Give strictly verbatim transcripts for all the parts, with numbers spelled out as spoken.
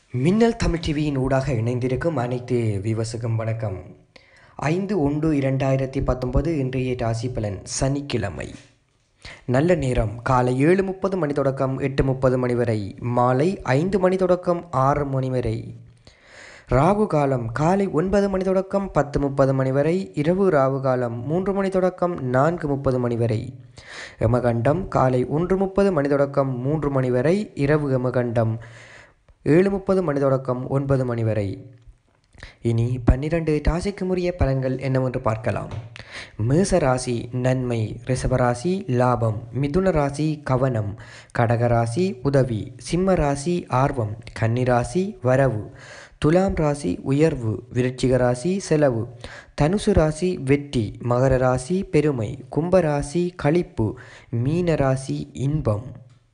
மின்னல் தமிழ் டிவியின் ஊடாக இணைந்திருக்கும் அனைத்து விவசுக்கும் வணக்கம். ஐந்து ஒன்று இரண்டாயிரத்தி பத்தொன்பது இன்றைய ராசி பலன் சனிக்கிழமை. நல்ல நேரம் காலை ஏழு முப்பது மணி தொடக்கம் எட்டு முப்பது மணி வரை, மாலை ஐந்து மணி தொடக்கம் ஆறு மணி வரை. ராகு காலம் காலை ஒன்பது மணி தொடக்கம் பத்து முப்பது மணி வரை, இரவு ராகு காலம் மூன்று மணி தொடக்கம் நான்கு முப்பது மணி வரை. யமகண்டம் காலை ஒன்று முப்பது மணி தொடக்கம் மூன்று மணி வரை, இரவு யமகண்டம் ஏழு முப்பது மணி தொடக்கம் ஒன்பது மணி வரை. இனி பன்னிரண்டு ராசிக்குரிய பலன்கள் என்னவென்று பார்க்கலாம். மேச ராசி நன்மை, ரிஷபராசி லாபம், மிதுன ராசி கவனம், கடகராசி உதவி, சிம்ம ராசி ஆர்வம், கன்னிராசி வரவு, துலாம் ராசி உயர்வு, விருச்சிக ராசி செலவு, தனுசு ராசி வெற்றி, மகர ராசி பெருமை, கும்பராசி களிப்பு, மீன ராசி இன்பம்.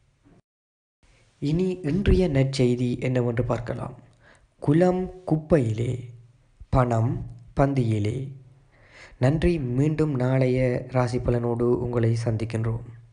இனி இன்றைய நற்செய்தி என்னவென்று பார்க்கலாம். குலம் குப்பையிலே, பணம் பந்தியிலே. நன்றி. மீண்டும் நாளைய ராசி பலனோடு உங்களை சந்திக்கின்றோம்.